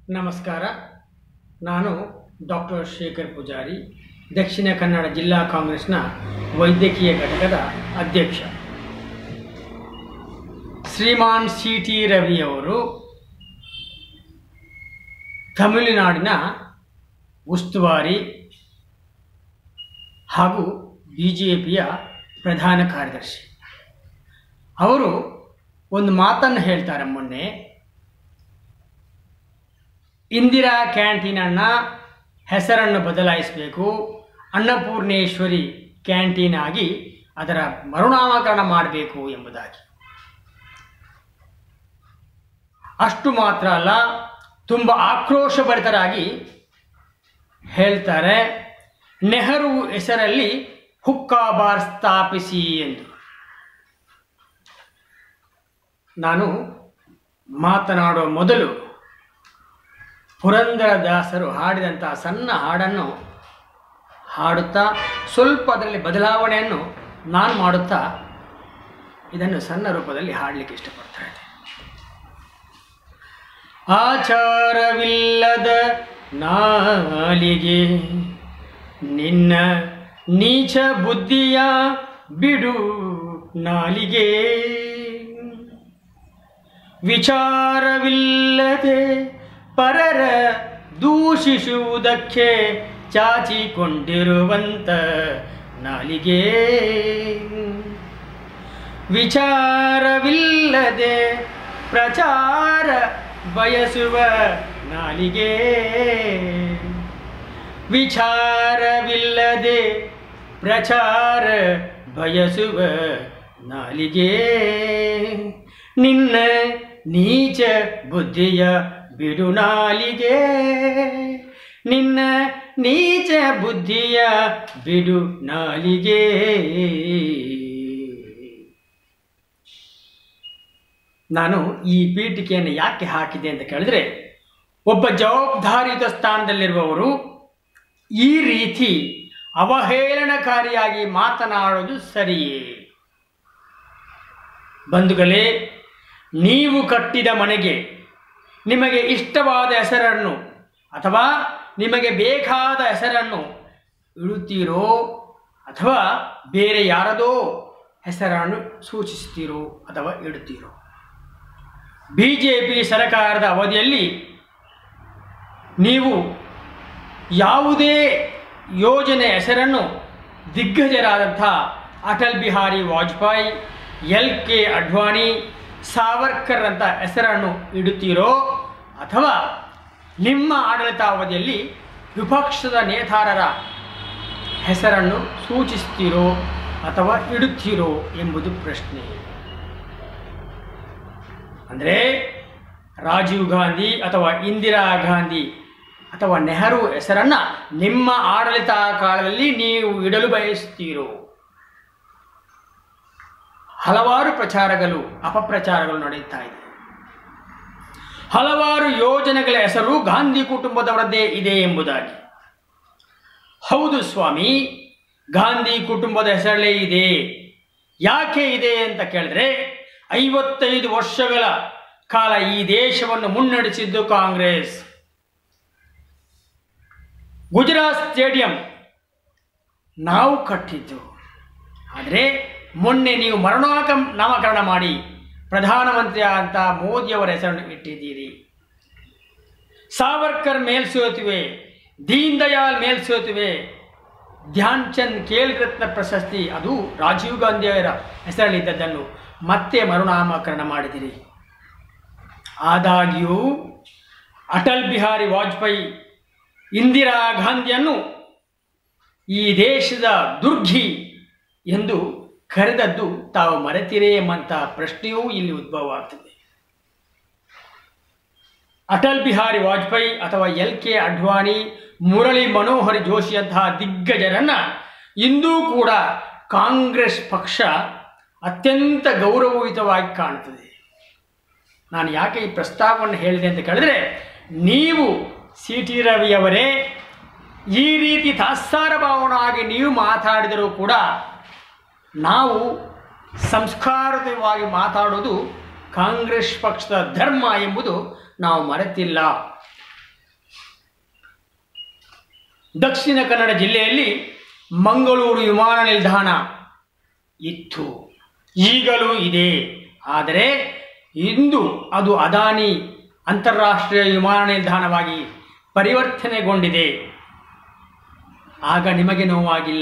ನಮಸ್ಕಾರ. ನಾನು ಡಾಕ್ಟರ್ ಶೇಖರ್ ಪೂಜಾರಿ, ದಕ್ಷಿಣ ಕನ್ನಡ ಜಿಲ್ಲಾ ಕಾಂಗ್ರೆಸ್ನ ವೈದ್ಯಕೀಯ ಘಟಕದ ಅಧ್ಯಕ್ಷ. ಶ್ರೀಮಾನ್ ಸಿ ಟಿ ರವಿಯವರು ತಮಿಳುನಾಡಿನ ಉಸ್ತುವಾರಿ ಹಾಗೂ BJPಯ ಪ್ರಧಾನ ಕಾರ್ಯದರ್ಶಿ. ಅವರು ಒಂದು ಮಾತನ್ನು ಹೇಳ್ತಾರೆ. ಮೊನ್ನೆ ಇಂದಿರಾ ಕ್ಯಾಂಟೀನನ್ನ ಹೆಸರನ್ನು ಬದಲಾಯಿಸಬೇಕು, ಅನ್ನಪೂರ್ಣೇಶ್ವರಿ ಕ್ಯಾಂಟೀನ್ ಆಗಿ ಅದರ ಮರುನಾಮಕರಣ ಮಾಡಬೇಕು ಎಂಬುದಾಗಿ. ಅಷ್ಟು ಮಾತ್ರ ಅಲ್ಲ, ತುಂಬ ಆಕ್ರೋಶಭರಿತರಾಗಿ ಹೇಳ್ತಾರೆ, ನೆಹರು ಹೆಸರಲ್ಲಿ ಹುಕ್ಕಾ ಬಾರ್ ಸ್ಥಾಪಿಸಿ ಎಂದು. ನಾನು ಮಾತನಾಡುವ ಮೊದಲು ಪುರಂದರದಾಸರು ಹಾಡಿದಂತಹ ಸಣ್ಣ ಹಾಡನ್ನು ಹಾಡುತ್ತಾ ಸ್ವಲ್ಪ ಅದರಲ್ಲಿ ಬದಲಾವಣೆಯನ್ನು ನಾನು ಮಾಡುತ್ತಾ ಇದನ್ನು ಸಣ್ಣ ರೂಪದಲ್ಲಿ ಹಾಡಲಿಕ್ಕೆ ಇಷ್ಟಪಡ್ತಾ ಇದ್ದೆ. ಆಚಾರವಿಲ್ಲದ ನಾಲಿಗೆ ನಿನ್ನ ನೀಚ ಬುದ್ಧಿಯ ಬಿಡು ನಾಲಿಗೆ, ವಿಚಾರವಿಲ್ಲದೆ ಪರರ ದೂಷಿಸುವುದಕ್ಕೆ ಚಾಚಿಕೊಂಡಿರುವಂತ ನಾಲಿಗೆ, ವಿಚಾರವಿಲ್ಲದೆ ಪ್ರಚಾರ ಬಯಸುವ ನಾಲಿಗೆ, ವಿಚಾರವಿಲ್ಲದೆ ಪ್ರಚಾರ ಬಯಸುವ ನಾಲಿಗೆ, ನಿನ್ನ ನೀಚ ಬುದ್ಧಿಯ ಬಿಡು ನಾಲಿಗೆ, ನಿನ್ನ ನೀಚ ಬುದ್ಧಿಯ ಬಿಡು ನಾಲಿಗೆ. ನಾನು ಈ ಪೀಠಿಕೆಯನ್ನು ಯಾಕೆ ಹಾಕಿದೆ ಅಂತ ಕೇಳಿದ್ರೆ, ಒಬ್ಬ ಜವಾಬ್ದಾರಿಯುತ ಸ್ಥಾನದಲ್ಲಿರುವವರು ಈ ರೀತಿ ಅವಹೇಳನಕಾರಿಯಾಗಿ ಮಾತನಾಡೋದು ಸರಿಯೇ? ಬಂಧುಗಳೇ, ನೀವು ಕಟ್ಟಿದ ಮನೆಗೆ ನಿಮಗೆ ಇಷ್ಟವಾದ ಹೆಸರನ್ನು ಅಥವಾ ನಿಮಗೆ ಬೇಕಾದ ಹೆಸರನ್ನು ಇಡುತ್ತೀರೋ ಅಥವಾ ಬೇರೆ ಯಾರದೋ ಹೆಸರನ್ನು ಸೂಚಿಸ್ತೀರೋ ಅಥವಾ ಇಡುತ್ತೀರೋ? BJP ಸರ್ಕಾರದ ಅವಧಿಯಲ್ಲಿ ನೀವು ಯಾವುದೇ ಯೋಜನೆ ಹೆಸರನ್ನು ದಿಗ್ಗಜರಾದಂಥ ಅಟಲ್ ಬಿಹಾರಿ ವಾಜಪೇಯಿ, LK ಅಡ್ವಾಣಿ, ಸಾವರ್ಕರ್ ಅಂತ ಹೆಸರನ್ನು ಇಡುತ್ತೀರೋ ಅಥವಾ ನಿಮ್ಮ ಆಡಳಿತಾವಧಿಯಲ್ಲಿ ವಿಪಕ್ಷದ ನೇತಾರರ ಹೆಸರನ್ನು ಸೂಚಿಸ್ತೀರೋ ಅಥವಾ ಇಡುತ್ತೀರೋ ಎಂಬುದು ಪ್ರಶ್ನೆ. ಅಂದರೆ ರಾಜೀವ್ ಗಾಂಧಿ ಅಥವಾ ಇಂದಿರಾ ಗಾಂಧಿ ಅಥವಾ ನೆಹರು ಹೆಸರನ್ನು ನಿಮ್ಮ ಆಡಳಿತ ಕಾಲದಲ್ಲಿ ನೀವು ಇಡಲು ಬಯಸುತ್ತೀರೋ? ಹಲವಾರು ಪ್ರಚಾರಗಳು ಅಪಪ್ರಚಾರಗಳು ನಡೆಯುತ್ತಾ ಇದೆ. ಹಲವಾರು ಯೋಜನೆಗಳ ಹೆಸರು ಗಾಂಧಿ ಕುಟುಂಬದವರದ್ದೇ ಇದೆ ಎಂಬುದಾಗಿ. ಹೌದು ಸ್ವಾಮಿ, ಗಾಂಧಿ ಕುಟುಂಬದ ಹೆಸರಲ್ಲೇ ಇದೆ. ಯಾಕೆ ಇದೆ ಅಂತ ಕೇಳಿದ್ರೆ, 55 ವರ್ಷಗಳ ಕಾಲ ಈ ದೇಶವನ್ನು ಮುನ್ನಡೆಸಿದ್ದು ಕಾಂಗ್ರೆಸ್. ಗುಜರಾತ್ ಸ್ಟೇಡಿಯಂ ನಾವು ಕಟ್ಟಿದ್ದು. ಆದರೆ ಮೊನ್ನೆ ನೀವು ನಾಮಕರಣ ಮಾಡಿ ಪ್ರಧಾನಮಂತ್ರಿ ಅಂತ ಮೋದಿಯವರ ಹೆಸರನ್ನು ಇಟ್ಟಿದ್ದೀರಿ. ಸಾವರ್ಕರ್ ಮೇಲ್ಸೇತುವೆ, ದೀನ್ ದಯಾಳ್ ಮೇಲ್ಸೇತುವೆ, ಧ್ಯಾನ್ ಚಂದ್ ಖೇಲ್ ರತ್ನ ಪ್ರಶಸ್ತಿ ಅದು ರಾಜೀವ್ ಗಾಂಧಿಯವರ ಹೆಸರಲ್ಲಿದ್ದದ್ದನ್ನು ಮತ್ತೆ ಮರುನಾಮಕರಣ ಮಾಡಿದಿರಿ. ಆದಾಗ್ಯೂ ಅಟಲ್ ಬಿಹಾರಿ ವಾಜಪೇಯಿ, ಇಂದಿರಾ ಗಾಂಧಿಯನ್ನು ಈ ದೇಶದ ದುರ್ಗಿ ಎಂದು ಕರೆದದ್ದು ತಾವು ಮರೆತಿರೇ ಎಂಬಂಥ ಪ್ರಶ್ನೆಯೂ ಇಲ್ಲಿ ಉದ್ಭವ ಆಗ್ತದೆ. ಅಟಲ್ ಬಿಹಾರಿ ವಾಜಪೇಯಿ ಅಥವಾ LK ಅಡ್ವಾಣಿ, ಮುರಳಿ ಮನೋಹರ್ ಜೋಶಿಯಂತಹ ದಿಗ್ಗಜರನ್ನ ಇಂದೂ ಕೂಡ ಕಾಂಗ್ರೆಸ್ ಪಕ್ಷ ಅತ್ಯಂತ ಗೌರವಯುತವಾಗಿ ಕಾಣುತ್ತದೆ. ನಾನು ಯಾಕೆ ಈ ಪ್ರಸ್ತಾಪವನ್ನು ಹೇಳಿದೆ ಅಂತ ಕೇಳಿದ್ರೆ, ನೀವು CT ರವಿಯವರೇ ಈ ರೀತಿ ತಾತ್ಸಾರ ಭಾವನಾಗಿ ನೀವು ಮಾತಾಡಿದರೂ ಕೂಡ ನಾವು ಸಂಸ್ಕಾರಯುತವಾಗಿ ಮಾತಾಡೋದು ಕಾಂಗ್ರೆಸ್ ಪಕ್ಷದ ಧರ್ಮ ಎಂಬುದು ನಾವು ಮರೆತಿಲ್ಲ. ದಕ್ಷಿಣ ಕನ್ನಡ ಜಿಲ್ಲೆಯಲ್ಲಿ ಮಂಗಳೂರು ವಿಮಾನ ನಿಲ್ದಾಣ ಇತ್ತು, ಈಗಲೂ ಇದೆ. ಆದರೆ ಇಂದು ಅದು ಅದಾನಿ ಅಂತಾರಾಷ್ಟ್ರೀಯ ವಿಮಾನ ನಿಲ್ದಾಣವಾಗಿ ಪರಿವರ್ತನೆಗೊಂಡಿದೆ. ಆಗ ನಿಮಗೆ ನೋವಾಗಿಲ್ಲ.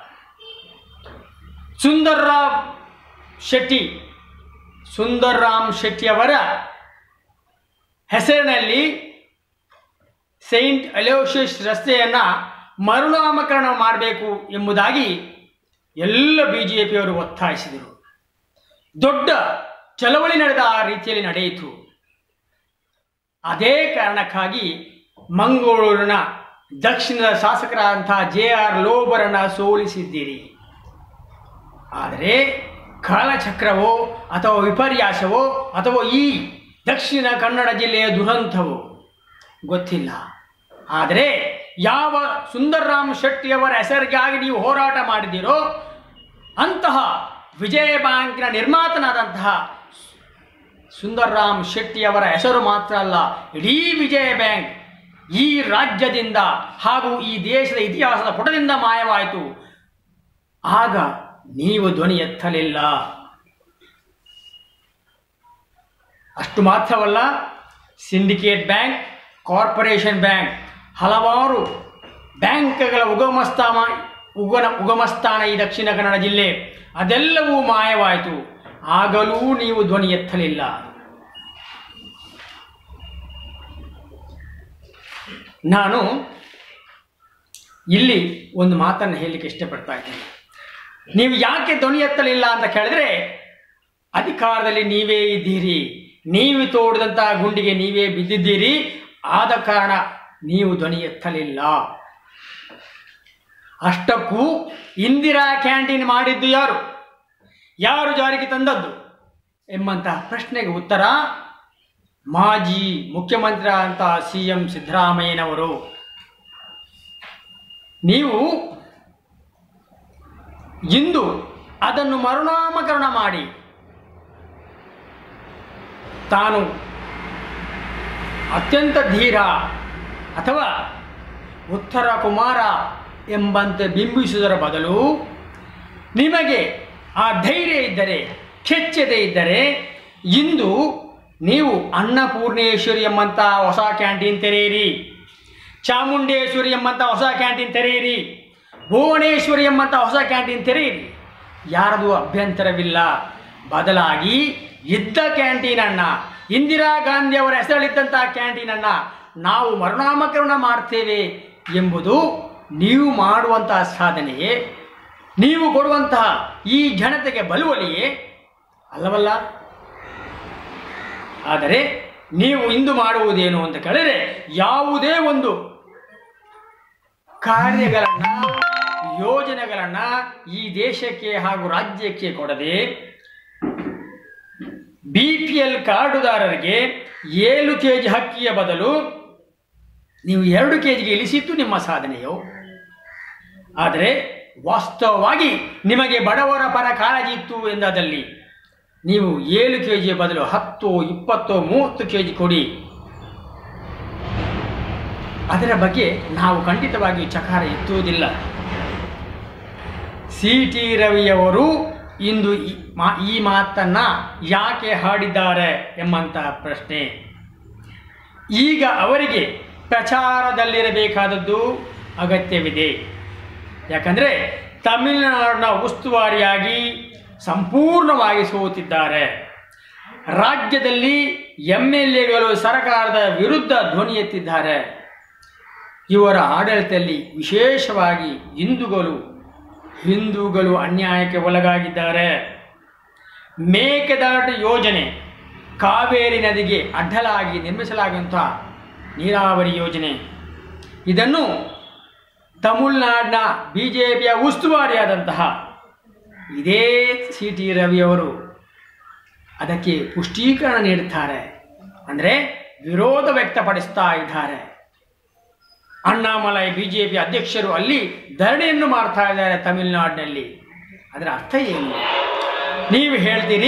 ಸುಂದರ್ರಾಮ್ ಶೆಟ್ಟಿಯವರ ಹೆಸರಿನಲ್ಲಿ ಸೈಂಟ್ ಅಲೋಷಿಯಸ್ ರಸ್ತೆಯನ್ನು ಮರುನಾಮಕರಣ ಮಾಡಬೇಕು ಎಂಬುದಾಗಿ ಎಲ್ಲ ಬಿಜೆಪಿಯವರು ಒತ್ತಾಯಿಸಿದರು. ದೊಡ್ಡ ಚಳವಳಿ ನಡೆದ ಆ ರೀತಿಯಲ್ಲಿ ನಡೆಯಿತು. ಅದೇ ಕಾರಣಕ್ಕಾಗಿ ಮಂಗಳೂರಿನ ದಕ್ಷಿಣದ ಶಾಸಕರಾದಂತಹ JR ಲೋಬರನ್ನು ಸೋಲಿಸಿದ್ದೀರಿ. ಆದರೆ ಕಾಲಚಕ್ರವೋ ಅಥವಾ ವಿಪರ್ಯಾಸವೋ ಅಥವಾ ಈ ದಕ್ಷಿಣ ಕನ್ನಡ ಜಿಲ್ಲೆಯ ದುರಂತವೋ ಗೊತ್ತಿಲ್ಲ. ಆದರೆ ಯಾವ ಸುಂದರ್ರಾಮ್ ಶೆಟ್ಟಿಯವರ ಹೆಸರಿಗಾಗಿ ನೀವು ಹೋರಾಟ ಮಾಡಿದ್ದೀರೋ ಅಂತಹ ವಿಜಯ ಬ್ಯಾಂಕ್ನ ನಿರ್ಮಾತನಾದಂತಹ ಸುಂದರ್ರಾಮ್ ಶೆಟ್ಟಿಯವರ ಹೆಸರು ಮಾತ್ರ ಅಲ್ಲ, ಇಡೀ ವಿಜಯ ಬ್ಯಾಂಕ್ ಈ ರಾಜ್ಯದಿಂದ ಹಾಗೂ ಈ ದೇಶದ ಇತಿಹಾಸದ ಪುಟದಿಂದ ಮಾಯವಾಯಿತು. ಆಗ ನೀವು ಧ್ವನಿ ಎತ್ತಲಿಲ್ಲ. ಅಷ್ಟು ಮಾತ್ರವಲ್ಲ, ಸಿಂಡಿಕೇಟ್ ಬ್ಯಾಂಕ್, ಕಾರ್ಪೊರೇಷನ್ ಬ್ಯಾಂಕ್, ಹಲವಾರು ಬ್ಯಾಂಕ್ಗಳ ಉಗಮಸ್ಥಾನ ಈ ದಕ್ಷಿಣ ಕನ್ನಡ ಜಿಲ್ಲೆ, ಅದೆಲ್ಲವೂ ಮಾಯವಾಯಿತು. ಆಗಲೂ ನೀವು ಧ್ವನಿ ಎತ್ತಲಿಲ್ಲ. ನಾನು ಇಲ್ಲಿ ಒಂದು ಮಾತನ್ನು ಹೇಳಲಿಕ್ಕೆ ಇಷ್ಟಪಡ್ತಾ ಇದ್ದೇನೆ. ನೀವು ಯಾಕೆ ಧ್ವನಿ ಎತ್ತಲಿಲ್ಲ ಅಂತ ಕೇಳಿದ್ರೆ, ಅಧಿಕಾರದಲ್ಲಿ ನೀವೇ ಇದ್ದೀರಿ, ನೀವು ತೋಡಿದಂತಹ ಗುಂಡಿಗೆ ನೀವೇ ಬಿದ್ದಿದ್ದೀರಿ. ಆದ ಕಾರಣ ನೀವು ಧ್ವನಿ ಎತ್ತಲಿಲ್ಲ. ಅಷ್ಟಕ್ಕೂ ಇಂದಿರಾ ಕ್ಯಾಂಟೀನ್ ಮಾಡಿದ್ದು ಯಾರು ಜಾರಿಗೆ ತಂದದ್ದು ಎಂಬಂತಹ ಪ್ರಶ್ನೆಗೆ ಉತ್ತರ ಮಾಜಿ ಮುಖ್ಯಮಂತ್ರಿ ಅಂತ CM ಸಿದ್ದರಾಮಯ್ಯನವರು. ನೀವು ಇಂದು ಅದನ್ನು ಮರುನಾಮಕರಣ ಮಾಡಿ ತಾನು ಅತ್ಯಂತ ಧೀರ ಅಥವಾ ಉತ್ತರ ಕುಮಾರ ಎಂಬಂತೆ ಬಿಂಬಿಸುವುದರ ಬದಲು ನಿಮಗೆ ಆ ಧೈರ್ಯ ಇದ್ದರೆ, ಕೆಚ್ಚದೆ ಇದ್ದರೆ, ಇಂದು ನೀವು ಅನ್ನಪೂರ್ಣೇಶ್ವರಿ ಎಂಬಂಥ ಹೊಸ ಕ್ಯಾಂಟೀನ್ ತೆರೆಯಿರಿ, ಚಾಮುಂಡೇಶ್ವರಿ ಎಂಬಂಥ ಹೊಸ ಕ್ಯಾಂಟೀನ್ ತೆರೆಯಿರಿ, ಭುವನೇಶ್ವರಿ ಎಂಬಂಥ ಹೊಸ ಕ್ಯಾಂಟೀನ್ ತೆರೆಯಿರಿ. ಯಾರದು ಅಭ್ಯಂತರವಿಲ್ಲ. ಬದಲಾಗಿ ಇದ್ದ ಕ್ಯಾಂಟೀನನ್ನು, ಇಂದಿರಾ ಗಾಂಧಿ ಅವರ ಹೆಸರಲ್ಲಿದ್ದಂಥ ಕ್ಯಾಂಟೀನನ್ನು ನಾವು ಮರುನಾಮಕರಣ ಮಾಡ್ತೇವೆ ಎಂಬುದು ನೀವು ಮಾಡುವಂತಹ ಸಾಧನೆಯೇ, ನೀವು ಕೊಡುವಂತಹ ಈ ಜನತೆಗೆ ಬಲುವಲಿಯೇ ಅಲ್ಲವಲ್ಲ? ಆದರೆ ನೀವು ಇಂದು ಮಾಡುವುದೇನು ಅಂತ ಕೇಳಿದರೆ, ಯಾವುದೇ ಒಂದು ಕಾರ್ಯಗಳನ್ನು, ಯೋಜನೆಗಳನ್ನು ಈ ದೇಶಕ್ಕೆ ಹಾಗೂ ರಾಜ್ಯಕ್ಕೆ ಕೊಡದೆ BPL ಕಾರ್ಡುದಾರರಿಗೆ 7 kg ಅಕ್ಕಿಯ ಬದಲು ನೀವು 2 kgಗೆ ಇಳಿಸಿತ್ತು ನಿಮ್ಮ ಸಾಧನೆಯು. ಆದರೆ ವಾಸ್ತವವಾಗಿ ನಿಮಗೆ ಬಡವರ ಪರ ಕಾಳಜಿ ಇತ್ತು ಎಂದಾದಲ್ಲಿ ನೀವು 7 kg ಬದಲು 10, 20, 30 kg ಕೊಡಿ. ಅದರ ಬಗ್ಗೆ ನಾವು ಖಂಡಿತವಾಗಿಯೂ ಚಕಾರ ಎತ್ತುವುದಿಲ್ಲ. CT ರವಿಯವರು ಇಂದು ಈ ಮಾತನ್ನು ಯಾಕೆ ಹಾಡಿದ್ದಾರೆ ಎಂಬಂತಹ ಪ್ರಶ್ನೆ. ಈಗ ಅವರಿಗೆ ಪ್ರಚಾರದಲ್ಲಿರಬೇಕಾದದ್ದು ಅಗತ್ಯವಿದೆ. ಯಾಕಂದರೆ ತಮಿಳುನಾಡಿನ ಉಸ್ತುವಾರಿಯಾಗಿ ಸಂಪೂರ್ಣವಾಗಿ ಸೋತಿದ್ದಾರೆ. ರಾಜ್ಯದಲ್ಲಿ MLAಗಳು ಸರ್ಕಾರದ ವಿರುದ್ಧ ಧ್ವನಿ ಎತ್ತಿದ್ದಾರೆ. ಇವರ ಆಡಳಿತದಲ್ಲಿ ವಿಶೇಷವಾಗಿ ಹಿಂದೂಗಳು ಅನ್ಯಾಯಕ್ಕೆ ಒಳಗಾಗಿದ್ದಾರೆ. ಮೇಕೆದಾಟು ಯೋಜನೆ, ಕಾವೇರಿ ನದಿಗೆ ಅಡ್ಡಲಾಗಿ ನಿರ್ಮಿಸಲಾಗುವಂಥ ನೀರಾವರಿ ಯೋಜನೆ, ಇದನ್ನು ತಮಿಳುನಾಡಿನ BJPಯ ಉಸ್ತುವಾರಿಯಾದಂತಹ ಇದೇ CT ರವಿಯವರು ಅದಕ್ಕೆ ಪುಷ್ಟೀಕರಣ ನೀಡುತ್ತಾರೆ. ಅಂದರೆ ವಿರೋಧ ವ್ಯಕ್ತಪಡಿಸ್ತಾ ಇದ್ದಾರೆ. ಅಣ್ಣಾಮಲೈ BJP ಅಧ್ಯಕ್ಷರು ಅಲ್ಲಿ ಧರಣಿಯನ್ನು ಮಾಡ್ತಾ ಇದ್ದಾರೆ ತಮಿಳುನಾಡಿನಲ್ಲಿ. ಅದರ ಅರ್ಥ ಏನು? ನೀವು ಹೇಳ್ತೀರಿ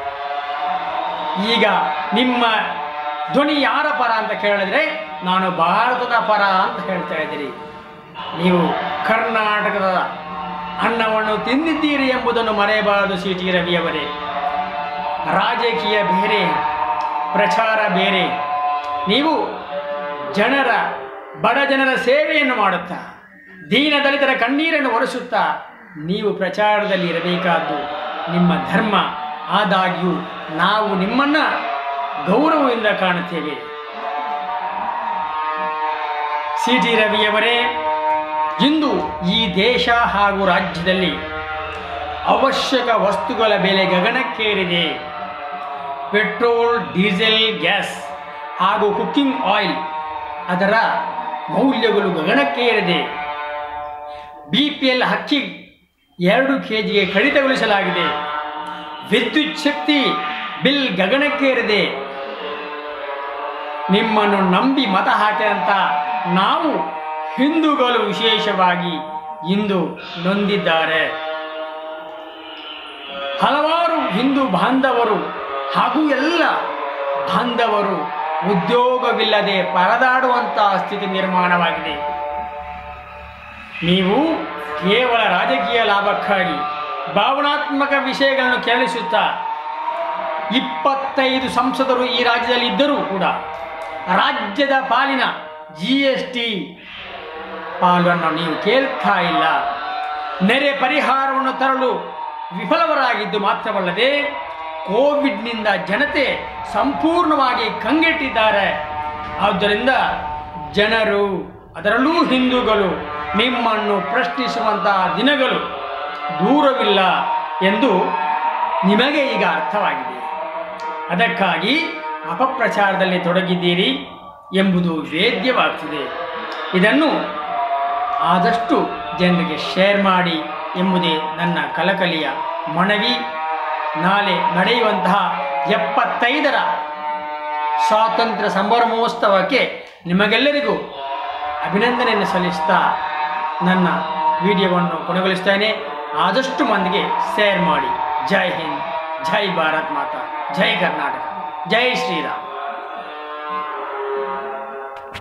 ಈಗ ನಿಮ್ಮ ಧ್ವನಿ ಯಾರ ಪರ ಅಂತ ಕೇಳಿದ್ರೆ ನಾನು ಭಾರತದ ಪರ ಅಂತ ಹೇಳ್ತಾ ಇದ್ದೀರಿ. ನೀವು ಕರ್ನಾಟಕದ ಅನ್ನವನ್ನು ತಿಂದಿದ್ದೀರಿ ಎಂಬುದನ್ನು ಮರೆಯಬಾರದು. ಸಿ ಟಿ ರವಿಯವರೇ, ರಾಜಕೀಯ ಬೇರೆ, ಪ್ರಚಾರ ಬೇರೆ. ನೀವು ಬಡ ಜನರ ಸೇವೆಯನ್ನು ಮಾಡುತ್ತಾ, ದೀನ ದಲಿತರ ಕಣ್ಣೀರನ್ನು ಒರೆಸುತ್ತಾ ನೀವು ಪ್ರಚಾರದಲ್ಲಿ ಇರಬೇಕಾದ್ದು ನಿಮ್ಮ ಧರ್ಮ. ಆದಾಗ್ಯೂ ನಾವು ನಿಮ್ಮನ್ನು ಗೌರವದಿಂದ ಕಾಣುತ್ತೇವೆ. ಸಿ ಟಿ ರವಿಯವರೇ, ಇಂದು ಈ ದೇಶ ಹಾಗೂ ರಾಜ್ಯದಲ್ಲಿ ಅವಶ್ಯಕ ವಸ್ತುಗಳ ಬೆಲೆ ಗಗನಕ್ಕೇರಿದೆ. ಪೆಟ್ರೋಲ್, ಡೀಸೆಲ್, ಗ್ಯಾಸ್ ಹಾಗೂ ಕುಕ್ಕಿಂಗ್ ಆಯಿಲ್ ಅದರ ಮೌಲ್ಯಗಳು ಗಗನಕ್ಕೇರಿದೆ. BPL ಅಕ್ಕಿ 2 kgಗೆ ಕಡಿತಗೊಳಿಸಲಾಗಿದೆ. ವಿದ್ಯುತ್ ಶಕ್ತಿ ಬಿಲ್ ಗಗನಕ್ಕೇರಿದೆ. ನಿಮ್ಮನ್ನು ನಂಬಿ ಮತ ಹಾಕಿದಂಥ ನಾವು ಹಿಂದೂಗಳು ವಿಶೇಷವಾಗಿ ಇಂದು ನೊಂದಿದ್ದಾರೆ. ಹಲವಾರು ಹಿಂದೂ ಬಾಂಧವರು ಹಾಗೂ ಎಲ್ಲ ಬಾಂಧವರು ಉದ್ಯೋಗವಿಲ್ಲದೆ ಪರದಾಡುವಂತಹ ಸ್ಥಿತಿ ನಿರ್ಮಾಣವಾಗಿದೆ. ನೀವು ಕೇವಲ ರಾಜಕೀಯ ಲಾಭಕ್ಕಾಗಿ ಭಾವನಾತ್ಮಕ ವಿಷಯಗಳನ್ನು ಕೆರಳಿಸುತ್ತಾ 25 ಸಂಸದರು ಈ ರಾಜ್ಯದಲ್ಲಿ ಇದ್ದರೂ ಕೂಡ ರಾಜ್ಯದ ಪಾಲಿನ GST ಪಾಲನ್ನು ನೀವು ಕೇಳ್ತಾ ಇಲ್ಲ. ನೆರೆ ಪರಿಹಾರವನ್ನು ತರಲು ವಿಫಲವರಾಗಿದ್ದು ಮಾತ್ರವಲ್ಲದೆ ಕೋವಿಡ್ನಿಂದ ಜನತೆ ಸಂಪೂರ್ಣವಾಗಿ ಕಂಗೆಟ್ಟಿದ್ದಾರೆ. ಆದ್ದರಿಂದ ಜನರು, ಅದರಲ್ಲೂ ಹಿಂದೂಗಳು, ನಿಮ್ಮನ್ನು ಪ್ರಶ್ನಿಸುವಂತಹ ದಿನಗಳು ದೂರವಿಲ್ಲ ಎಂದು ನಿಮಗೆ ಈಗ ಅರ್ಥವಾಗಿದೆ. ಅದಕ್ಕಾಗಿ ಅಪಪ್ರಚಾರದಲ್ಲಿ ತೊಡಗಿದ್ದೀರಿ ಎಂಬುದು ವೇದ್ಯವಾಗ್ತಿದೆ. ಇದನ್ನು ಆದಷ್ಟು ಜನರಿಗೆ ಶೇರ್ ಮಾಡಿ ಎಂಬುದೇ ನನ್ನ ಕಳಕಳಿಯ ಮನವಿ. ನಾಳೆ ನಡೆಯುವಂತಹ 75ರ ಸ್ವಾತಂತ್ರ್ಯ ಸಂಭ್ರಮೋತ್ಸವಕ್ಕೆ ನಿಮಗೆಲ್ಲರಿಗೂ ಅಭಿನಂದನೆಯನ್ನು ಸಲ್ಲಿಸ್ತಾ ನನ್ನ ವಿಡಿಯೋವನ್ನು ಕೊನೆಗೊಳಿಸ್ತೇನೆ. ಆದಷ್ಟು ಮಂದಿಗೆ ಶೇರ್ ಮಾಡಿ. ಜೈ ಹಿಂದ್, ಜೈ ಭಾರತ್ ಮಾತಾ, ಜೈ ಕರ್ನಾಟಕ, ಜೈ ಶ್ರೀರಾಮ್.